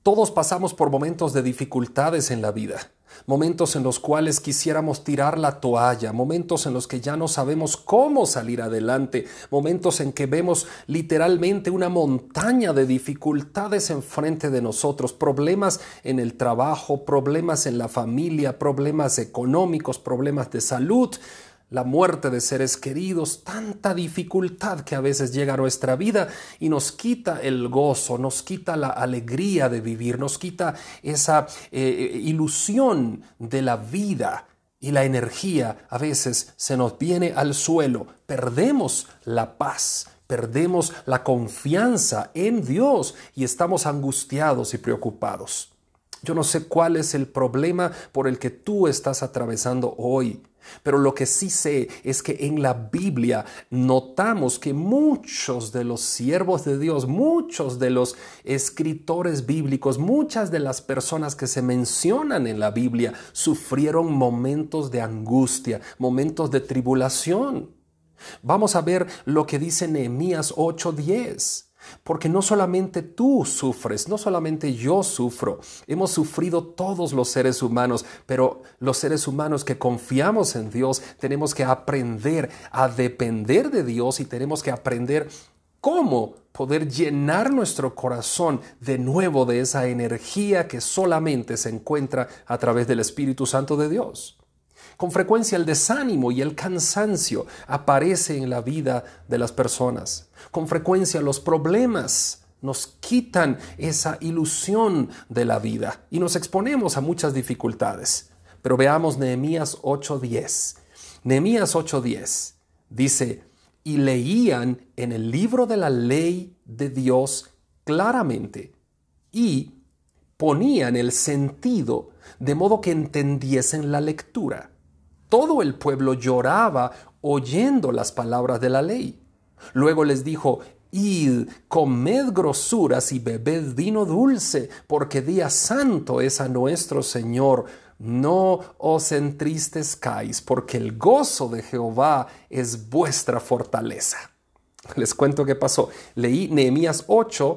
Todos pasamos por momentos de dificultades en la vida, momentos en los cuales quisiéramos tirar la toalla, momentos en los que ya no sabemos cómo salir adelante, momentos en que vemos literalmente una montaña de dificultades enfrente de nosotros, problemas en el trabajo, problemas en la familia, problemas económicos, problemas de salud, la muerte de seres queridos, tanta dificultad que a veces llega a nuestra vida y nos quita el gozo, nos quita la alegría de vivir, nos quita esa ilusión de la vida y la energía a veces se nos viene al suelo, perdemos la paz. Perdemos la confianza en Dios y estamos angustiados y preocupados. Yo no sé cuál es el problema por el que tú estás atravesando hoy, pero lo que sí sé es que en la Biblia notamos que muchos de los siervos de Dios, muchos de los escritores bíblicos, muchas de las personas que se mencionan en la Biblia sufrieron momentos de angustia, momentos de tribulación. Vamos a ver lo que dice Nehemías 8:10. Porque no solamente tú sufres, no solamente yo sufro, hemos sufrido todos los seres humanos, pero los seres humanos que confiamos en Dios tenemos que aprender a depender de Dios y tenemos que aprender cómo poder llenar nuestro corazón de nuevo de esa energía que solamente se encuentra a través del Espíritu Santo de Dios. Con frecuencia el desánimo y el cansancio aparece en la vida de las personas. Con frecuencia los problemas nos quitan esa ilusión de la vida y nos exponemos a muchas dificultades. Pero veamos Nehemías 8:10. Nehemías 8:10 dice, y leían en el libro de la ley de Dios claramente y ponían el sentido de modo que entendiesen la lectura. Todo el pueblo lloraba oyendo las palabras de la ley. Luego les dijo, id, comed grosuras y bebed vino dulce, porque día santo es a nuestro Señor. No os entristezcáis, porque el gozo de Jehová es vuestra fortaleza. Les cuento qué pasó. Leí Nehemías 8,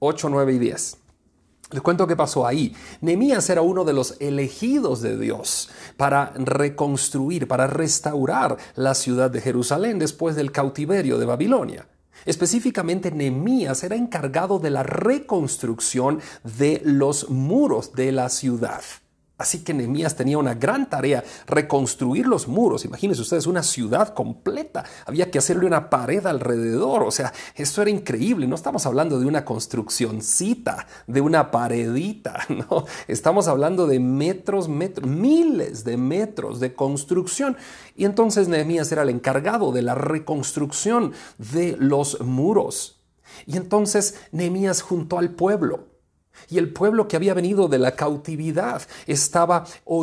9 y 10. Les cuento qué pasó ahí. Nehemías era uno de los elegidos de Dios para reconstruir, para restaurar la ciudad de Jerusalén después del cautiverio de Babilonia. Específicamente, Nehemías era encargado de la reconstrucción de los muros de la ciudad. Así que Nehemías tenía una gran tarea, reconstruir los muros. Imagínense ustedes, una ciudad completa. Había que hacerle una pared alrededor. O sea, esto era increíble. No estamos hablando de una construccioncita, de una paredita, ¿no? Estamos hablando de metros, miles de metros de construcción. Y entonces Nehemías era el encargado de la reconstrucción de los muros. Y entonces Nehemías juntó al pueblo. Y el pueblo que había venido de la cautividad estaba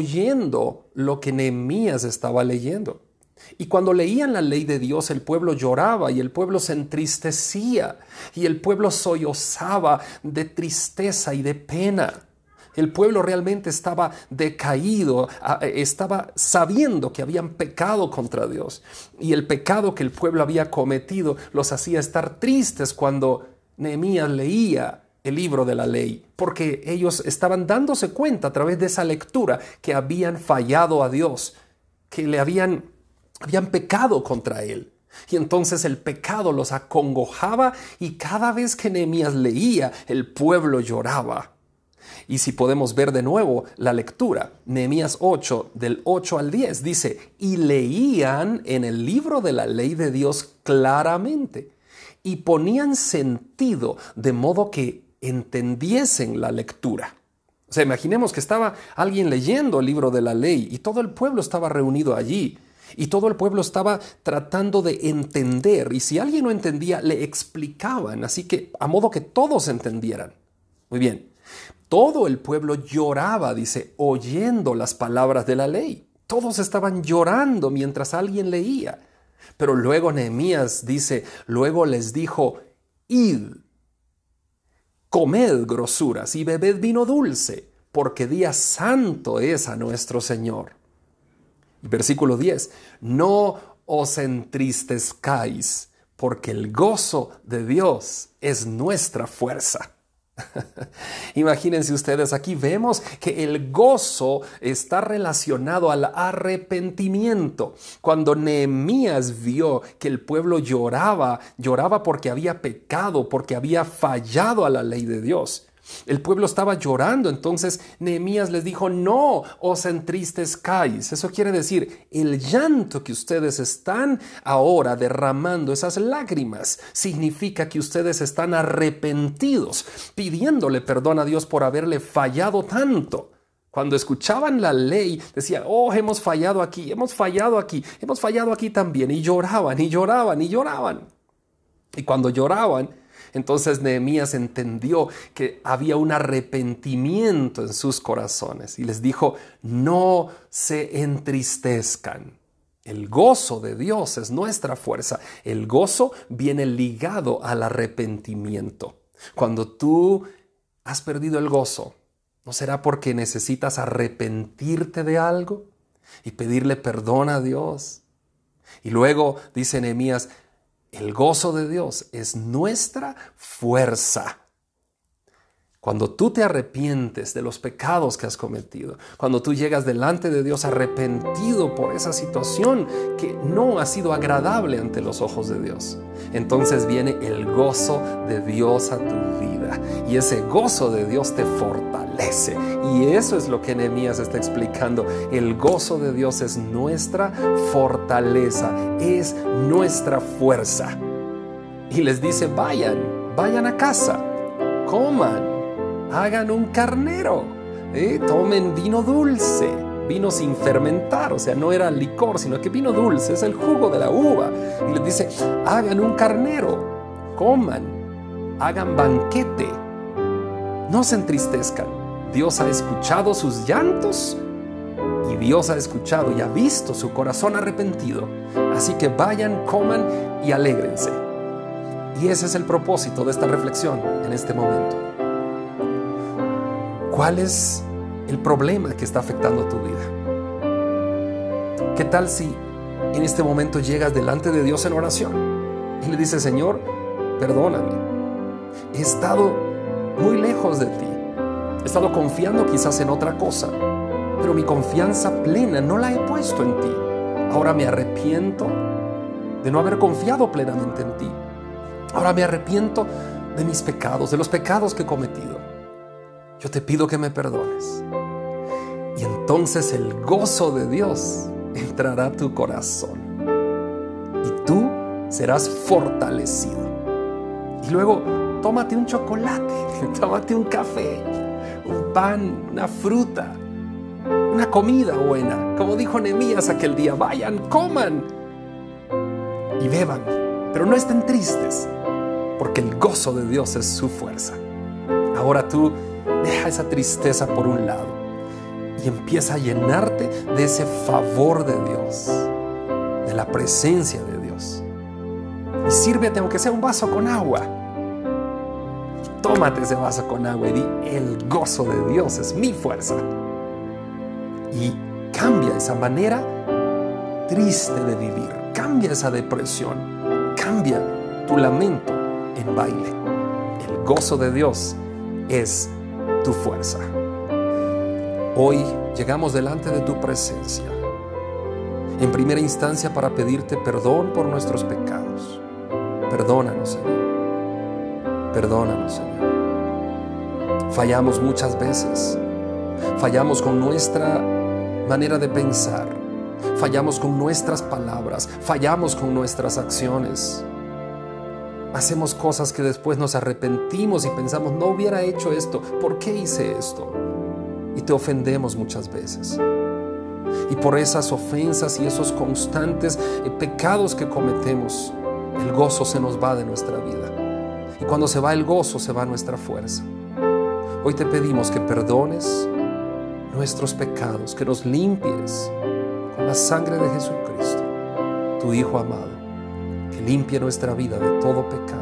oyendo lo que Nehemías estaba leyendo. Y cuando leían la ley de Dios, el pueblo lloraba y el pueblo se entristecía y el pueblo sollozaba de tristeza y de pena. El pueblo realmente estaba decaído, estaba sabiendo que habían pecado contra Dios. Y el pecado que el pueblo había cometido los hacía estar tristes cuando Nehemías leía el libro de la ley, porque ellos estaban dándose cuenta a través de esa lectura que habían fallado a Dios, que habían pecado contra Él. Y entonces el pecado los acongojaba y cada vez que Nehemías leía, el pueblo lloraba. Y si podemos ver de nuevo la lectura, Nehemías 8, del 8 al 10, dice, y leían en el libro de la ley de Dios claramente y ponían sentido de modo que entendiesen la lectura. O sea, imaginemos que estaba alguien leyendo el libro de la ley y todo el pueblo estaba reunido allí y todo el pueblo estaba tratando de entender y si alguien no entendía le explicaban, así que a modo que todos entendieran. Muy bien, todo el pueblo lloraba, dice, oyendo las palabras de la ley. Todos estaban llorando mientras alguien leía. Pero luego Nehemías dice, luego les dijo, id, comed grosuras y bebed vino dulce, porque día santo es a nuestro Señor. Versículo 10. No os entristezcáis, porque el gozo de Dios es nuestra fuerza. Imagínense ustedes, aquí vemos que el gozo está relacionado al arrepentimiento. Cuando Nehemías vio que el pueblo lloraba porque había pecado, porque había fallado a la ley de Dios. El pueblo estaba llorando, entonces Nehemías les dijo: no os entristezcáis. Eso quiere decir, el llanto que ustedes están ahora derramando, esas lágrimas, significa que ustedes están arrepentidos, pidiéndole perdón a Dios por haberle fallado tanto. Cuando escuchaban la ley, decían: oh, hemos fallado aquí, hemos fallado aquí, hemos fallado aquí también. Y lloraban, y lloraban, y lloraban. Y cuando lloraban, entonces Nehemías entendió que había un arrepentimiento en sus corazones y les dijo: no se entristezcan. El gozo de Dios es nuestra fuerza. El gozo viene ligado al arrepentimiento. Cuando tú has perdido el gozo, ¿no será porque necesitas arrepentirte de algo y pedirle perdón a Dios? Y luego dice Nehemías: el gozo de Dios es nuestra fuerza. Cuando tú te arrepientes de los pecados que has cometido, cuando tú llegas delante de Dios arrepentido por esa situación que no ha sido agradable ante los ojos de Dios, entonces viene el gozo de Dios a tu vida. Y ese gozo de Dios te fortalece. Y eso es lo que Nehemías está explicando. El gozo de Dios es nuestra fortaleza, es nuestra fuerza. Y les dice: vayan a casa, coman, hagan un carnero, tomen vino dulce, vino sin fermentar, o sea, no era licor, sino que vino dulce, es el jugo de la uva. Y les dice: hagan un carnero, coman, hagan banquete, no se entristezcan. Dios ha escuchado sus llantos y Dios ha escuchado y ha visto su corazón arrepentido. Así que vayan, coman y alégrense. Y ese es el propósito de esta reflexión en este momento. ¿Cuál es el problema que está afectando tu vida? ¿Qué tal si en este momento llegas delante de Dios en oración y le dices: Señor, perdóname, he estado muy lejos de ti, he estado confiando quizás en otra cosa, pero mi confianza plena no la he puesto en ti. Ahora me arrepiento de no haber confiado plenamente en ti. Ahora me arrepiento de mis pecados, de los pecados que he cometido. Yo te pido que me perdones. Y entonces el gozo de Dios entrará a tu corazón y tú serás fortalecido. Y luego tómate un chocolate, tómate un café, un pan, una fruta, una comida buena. Como dijo Nehemías aquel día: vayan, coman y beban, pero no estén tristes, porque el gozo de Dios es su fuerza. Ahora tú deja esa tristeza por un lado y empieza a llenarte de ese favor de Dios, de la presencia de Dios. Y sírvete aunque sea un vaso con agua. Y tómate ese vaso con agua y di: el gozo de Dios es mi fuerza. Y cambia esa manera triste de vivir, cambia esa depresión, cambia tu lamento en baile. El gozo de Dios es tu fuerza. Hoy llegamos delante de tu presencia, en primera instancia para pedirte perdón por nuestros pecados. Perdónanos, Señor. Perdónanos, Señor. Fallamos muchas veces. Fallamos con nuestra manera de pensar. Fallamos con nuestras palabras. Fallamos con nuestras acciones. Hacemos cosas que después nos arrepentimos y pensamos: no hubiera hecho esto, ¿por qué hice esto? Y te ofendemos muchas veces. Y por esas ofensas y esos constantes pecados que cometemos, el gozo se nos va de nuestra vida. Y cuando se va el gozo, se va nuestra fuerza. Hoy te pedimos que perdones nuestros pecados, que nos limpies con la sangre de Jesucristo, tu Hijo amado, que limpie nuestra vida de todo pecado.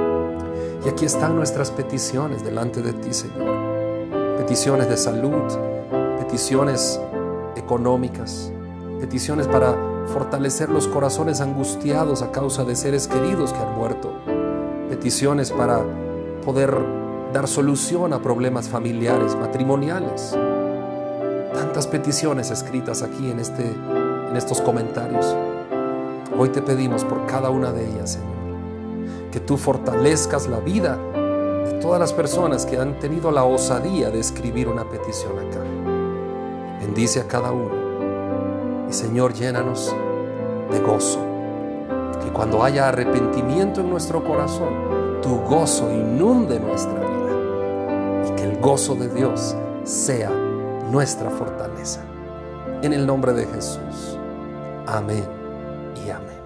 Y aquí están nuestras peticiones delante de ti, Señor. Peticiones de salud, peticiones económicas, peticiones para fortalecer los corazones angustiados a causa de seres queridos que han muerto, peticiones para poder dar solución a problemas familiares, matrimoniales. Tantas peticiones escritas aquí en estos comentarios. Hoy te pedimos por cada una de ellas, Señor, que tú fortalezcas la vida de todas las personas que han tenido la osadía de escribir una petición acá. Bendice a cada uno y, Señor, llénanos de gozo. Que cuando haya arrepentimiento en nuestro corazón, tu gozo inunde nuestra vida y que el gozo de Dios sea nuestra fortaleza. En el nombre de Jesús. Amén y amén.